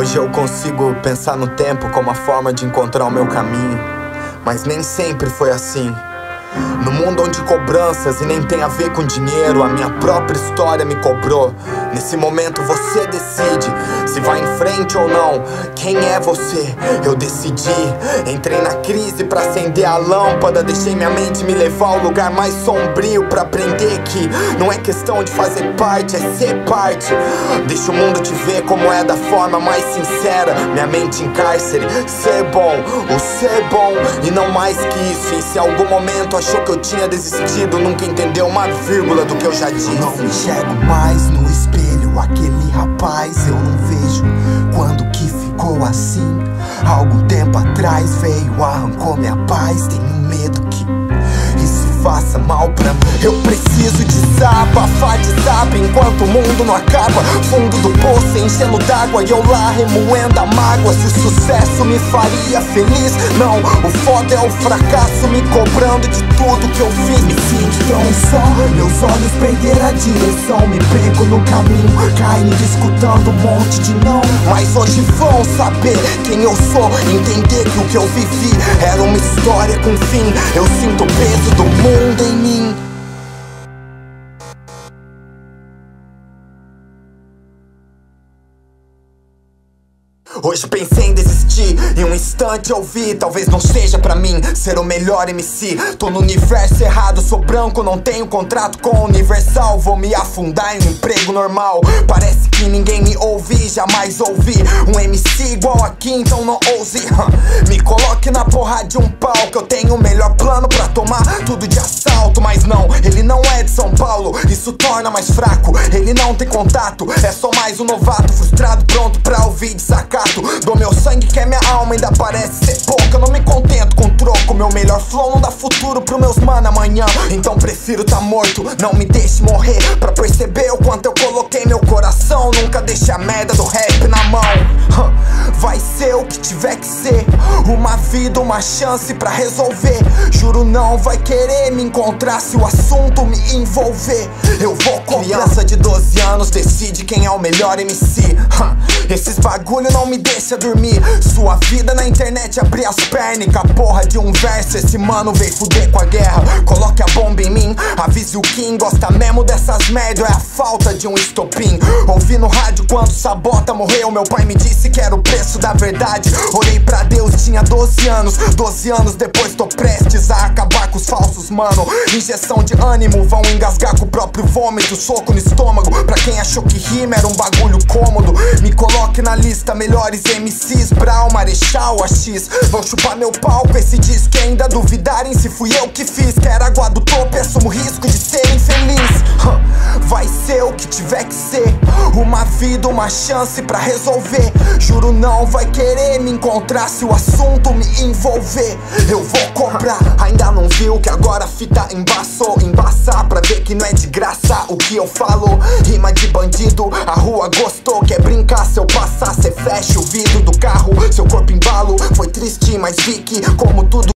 Hoje eu consigo pensar no tempo como a forma de encontrar o meu caminho, mas nem sempre foi assim. No mundo onde cobranças e nem tem a ver com dinheiro, a minha própria história me cobrou. Nesse momento você decide se vai em frente ou não. Quem é você? Eu decidi. Entrei na crise pra acender a lâmpada. Deixei minha mente me levar ao lugar mais sombrio pra aprender que não é questão de fazer parte, é ser parte. Deixa o mundo te ver como é da forma mais sincera. Minha mente em cárcere, ser bom, o ser bom e não mais que isso. E se em algum momento achou que eu tinha desistido, nunca entendeu uma vírgula do que eu já disse. Não enxergo mais no espelho aquele rapaz. Eu não vejo quando que ficou assim. Algum tempo atrás veio, arrancou minha paz. Tenho medo que isso faça mal pra mim. Eu preciso desabafar, desabe enquanto o mundo não acaba. Fundo do poço enchendo d'água e eu lá remoendo a mágoa. Se o sucesso me faria feliz, não, o foda é o fracasso me cobrando de tudo que eu fiz. Me sinto tão só, meus olhos perderam a direção. Me perco no caminho, caindo escutando um monte de não. Mas hoje vão saber quem eu sou, entender que o que eu vivi era uma história com fim. Eu sinto o peso do mundo em mim. Hoje pensei em desistir, em um instante eu vi, talvez não seja pra mim ser o melhor MC. Tô no universo errado, sou branco, não tenho contrato com o Universal. Vou me afundar em um emprego normal. Parece que ninguém me ouve, jamais ouvi um MC igual aqui, então não ouse. Me coloque na porra de um pau, que eu tenho o melhor plano pra tomar tudo de assalto. Mas não, ele não é de São Paulo, isso torna mais fraco. Ele não tem contato, é só mais um novato frustrado, pronto pra ouvir desacato. Dou meu sangue que é minha alma, ainda parece ser pouco. Eu não me contento com troco, meu melhor flow não dá futuro pro meus mano amanhã. Então prefiro tá morto, não me deixe morrer, pra perceber o quanto eu coloquei meu coração. Nunca deixe a merda do rap na mão. Vai ser o que tiver que ser, uma vida, uma chance pra resolver. Juro não vai querer me encontrar se o assunto me envolver. Eu vou com criança de 12 anos, decide quem é o melhor MC. Esses bagulho não me deixa dormir. Sua vida na internet abrir as pernas com a porra de um verso. Esse mano veio fuder com a guerra, coloque a bomba em mim. Avise o Kim, gosta mesmo dessas merda, é a falta de um estopim. Ouvi no rádio quando Sabota morreu, meu pai me disse que era o preço da verdade. Orei pra Deus, tinha 12 anos. 12 anos depois tô prestes a acabar com os falsos, mano. Injeção de ânimo, vão engasgar com o próprio vômito. Soco no estômago, pra quem achou que rima era um bagulho cômodo. Me coloque na lista, melhores MCs, Brau, Marechal, AX. Vão chupar meu pau com esse disco e ainda duvidarem se fui eu que fiz. Quero água do topo, assumo o risco de ser infeliz. Vai ser o que tiver que ser, uma vida, uma chance pra resolver. Juro não vai querer me encontrar se o assunto me envolver. Eu vou cobrar. Ainda não viu que agora a fita embaçou? Embaçar pra ver que não é de graça o que eu falo. Rima de bandido, a rua gostou. Quer brincar, se eu passar, cê fecha o vidro do carro. Seu corpo embalo, foi triste, mas vi que como tudo